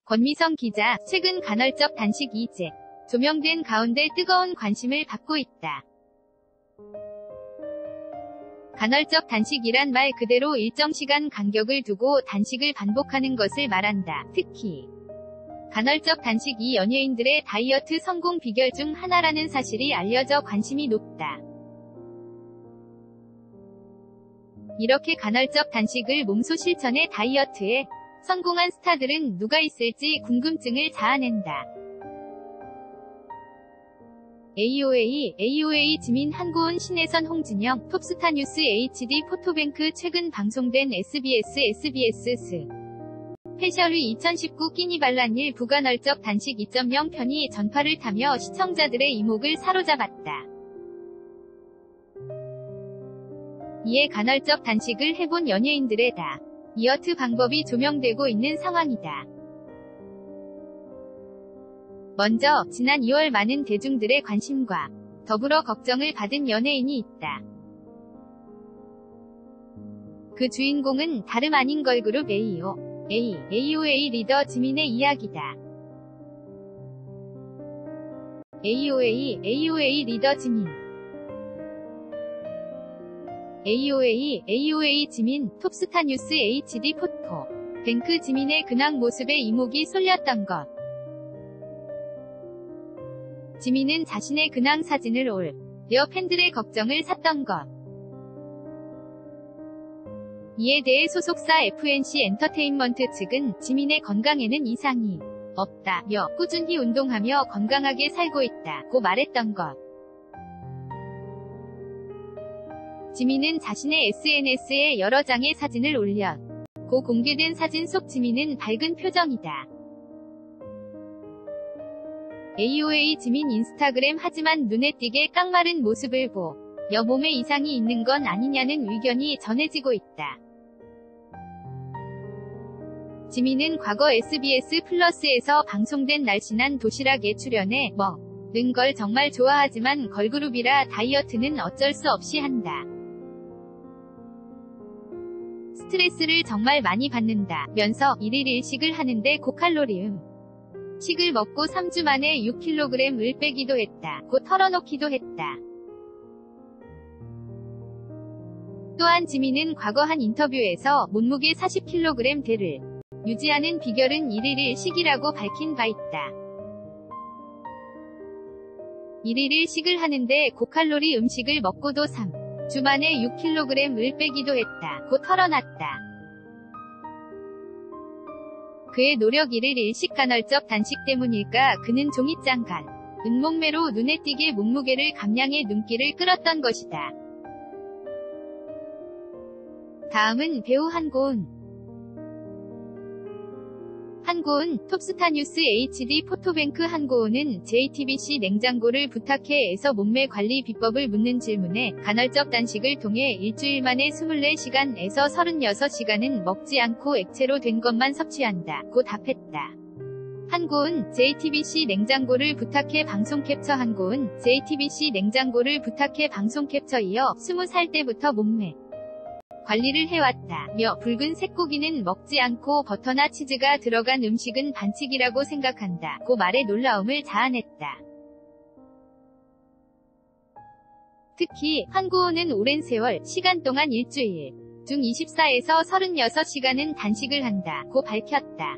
권미성 기자, 최근 간헐적 단식 이제 조명된 가운데 뜨거운 관심을 받고 있다. 간헐적 단식이란 말 그대로 일정 시간 간격을 두고 단식을 반복하는 것을 말한다. 특히 간헐적 단식이 연예인들의 다이어트 성공 비결 중 하나라는 사실이 알려져 관심이 높다. 이렇게 간헐적 단식을 몸소 실천해 다이어트에 성공한 스타들은 누가 있을지 궁금증을 자아낸다. AOA 지민 한고은 신혜선 홍진영 톱스타 뉴스 HD 포토뱅크 최근 방송된 SBS 스페셜위 2019 끼니 발란일 부간헐적 단식 2.0 편이 전파를 타며 시청자들의 이목을 사로잡았다. 이에 간헐적 단식을 해본 연예인들의 다이어트 방법이 조명되고 있는 상황이다. 먼저 지난 2월 많은 대중들의 관심과 더불어 걱정을 받은 연예인이 있다. 그 주인공은 다름 아닌 걸그룹 AOA 리더 지민의 이야기다. AOA 리더 지민. AOA 지민, 톱스타 뉴스 HD 포토 뱅크 지민의 근황 모습에 이목이 쏠렸던 것. 지민은 자신의 근황 사진을 올려 팬들의 걱정을 샀던 것. 이에 대해 소속사 FNC 엔터테인먼트 측은 지민의 건강에는 이상이 없다며 꾸준히 운동하며 건강하게 살고 있다고 말했던 것. 지민은 자신의 SNS에 여러 장의 사진을 올렸고 공개된 사진 속 지민은 밝은 표정이다. AOA 지민 인스타그램 하지만 눈에 띄게 깡마른 모습을 보여 몸에 이상이 있는 건 아니냐는 의견이 전해지고 있다. 지민은 과거 SBS 플러스에서 방송된 날씬한 도시락에 출연해 먹는 걸 정말 좋아하지만 걸그룹이라 다이어트는 어쩔 수 없이 한다. 스트레스를 정말 많이 받는다면서 1일 1식을 하는데 고칼로리 식을 먹고 3주 만에 6kg을 빼기도 했다고 털어놓기도 했다. 또한 지민은 과거 한 인터뷰에서 몸무게 40kg대를 유지하는 비결은 1일 1식이라고 밝힌 바 있다. 1일 1식을 하는데 고칼로리 음식을 먹고도 3주 만에 6kg을 빼기도 했다고 털어놨다. 그의 노력 1일 1식 간헐적 단식 때문일까 그는 종이장간 은목매로 눈에 띄게 몸무게를 감량해 눈길을 끌었던 것이다. 다음은 배우 한고은. 톱스타 뉴스 HD 포토뱅크 한고은은 JTBC 냉장고를 부탁해에서 몸매 관리 비법을 묻는 질문에 간헐적 단식을 통해 일주일 만에 24시간에서 36시간은 먹지 않고 액체로 된 것만 섭취한다고 답했다. 한고은 JTBC 냉장고를 부탁해 방송 캡처. 한고은 JTBC 냉장고를 부탁해 방송 캡처. 이어 20살 때부터 몸매 관리를 해왔다며 붉은 새고기는 먹지 않고 버터나 치즈가 들어간 음식은 반칙이라고 생각한다고 말해 놀라움을 자아냈다. 특히 한고은은 오랜 세월 시간 동안 일주일 중 24에서 36시간은 단식을 한다고 밝혔다.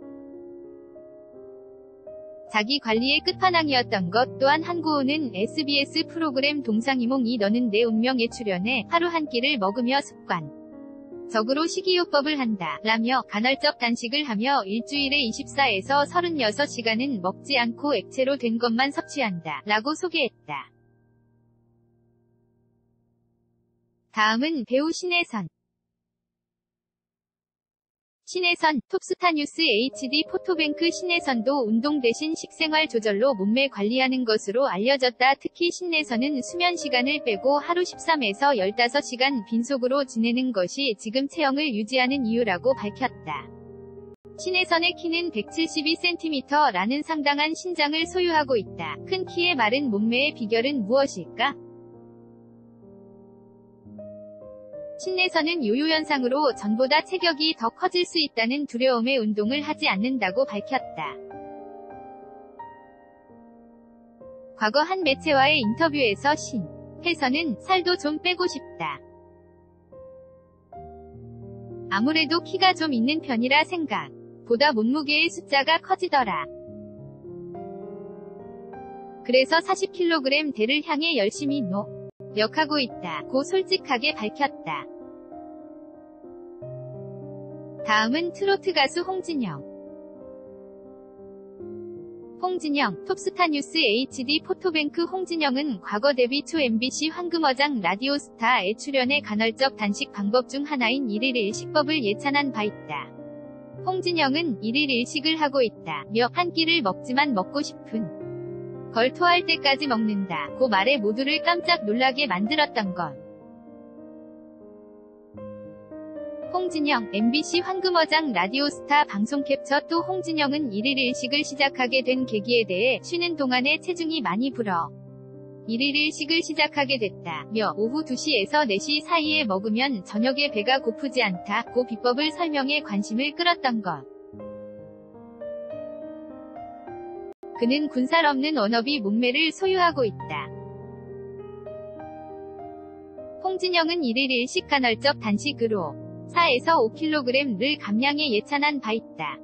자기 관리의 끝판왕이었던 것 또한 한고은은 SBS 프로그램 동상이몽이 너는 내 운명에 출연해 하루 한 끼를 먹으며 습관적으로 식이요법을 한다 라며 간헐적 단식을 하며 일주일에 24에서 36시간은 먹지 않고 액체로 된 것만 섭취한다 라고 소개했다. 다음은 배우 신혜선. 톱스타 뉴스 HD 포토뱅크. 신혜선도 운동 대신 식생활 조절로 몸매 관리하는 것으로 알려졌다. 특히 신혜선은 수면 시간을 빼고 하루 13에서 15시간 빈속으로 지내는 것이 지금 체형을 유지하는 이유라고 밝혔다. 신혜선의 키는 172cm라는 상당한 신장을 소유하고 있다. 큰 키에 마른 몸매의 비결은 무엇일까? 신내서는 요요현상으로 전보다 체격이 더 커질 수 있다는 두려움에 운동을 하지 않는다고 밝혔다. 과거 한 매체와의 인터뷰에서 신혜선은 살도 좀 빼고 싶다. 아무래도 키가 좀 있는 편이라 생각보다 몸무게의 숫자가 커지더라. 그래서 40kg 대를 향해 열심히 노력하고 있다고 솔직하게 밝혔다. 다음은 트로트 가수 홍진영. 홍진영, 톱스타 뉴스 HD 포토뱅크. 홍진영은 과거 데뷔 초 MBC 황금어장 라디오스타에 출연해 간헐적 단식 방법 중 하나인 1일 일식법을 예찬한 바 있다. 홍진영은 1일 일식을 하고 있다며 한 끼를 먹지만 먹고 싶은 걸 토할 때까지 먹는다고 말해 모두를 깜짝 놀라게 만들었던 것. 홍진영, MBC 황금어장 라디오스타 방송 캡처. 또 홍진영은 1일 일식을 시작하게 된 계기에 대해 쉬는 동안에 체중이 많이 불어 1일 일식을 시작하게 됐다며 오후 2시에서 4시 사이에 먹으면 저녁에 배가 고프지 않다고 비법을 설명해 관심을 끌었던 것. 그는 군살 없는 워너비 몸매를 소유하고 있다. 홍진영은 1일 일식 간헐적 단식으로 4에서 5kg를 감량에 예찬한 바 있다.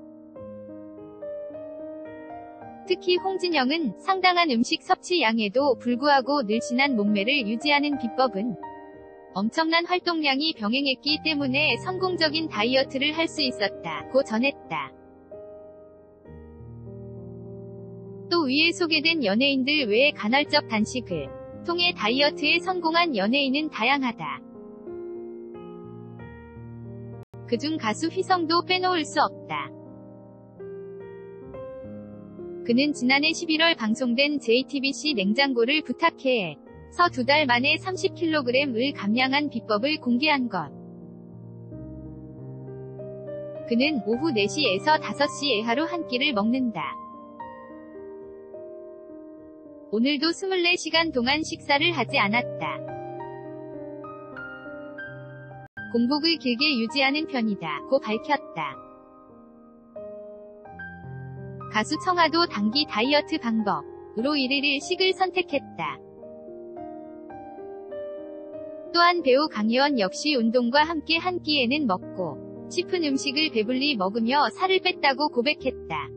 특히 홍진영은 상당한 음식 섭취량에도 불구하고 늘씬한 몸매를 유지하는 비법은 엄청난 활동량이 병행했기 때문에 성공적인 다이어트를 할 수 있었다고 전했다. 또 위에 소개된 연예인들 외에 간헐적 단식을 통해 다이어트에 성공한 연예인은 다양하다. 그중 가수 휘성도 빼놓을 수 없다. 그는 지난해 11월 방송된 JTBC 냉장고를 부탁해에서 2달 만에 30kg을 감량한 비법을 공개한 것. 그는 오후 4시에서 5시에 하루 한 끼를 먹는다. 오늘도 24시간 동안 식사를 하지 않았다. 공복을 길게 유지하는 편이다고 밝혔다. 가수 청아도 단기 다이어트 방법으로 1일 일식을 선택했다. 또한 배우 강혜원 역시 운동과 함께 한 끼에는 먹고 싶은 음식을 배불리 먹으며 살을 뺐다고 고백했다.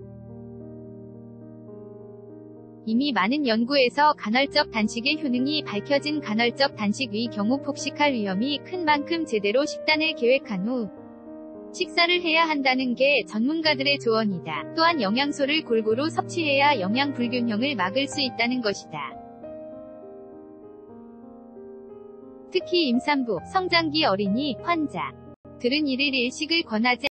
이미 많은 연구에서 간헐적 단식의 효능이 밝혀진 간헐적 단식의 경우 폭식할 위험이 큰 만큼 제대로 식단을 계획한 후 식사를 해야 한다는 게 전문가들의 조언이다. 또한 영양소를 골고루 섭취해야 영양 불균형을 막을 수 있다는 것이다. 특히 임산부, 성장기 어린이, 환자들은 1일 일식을 권하지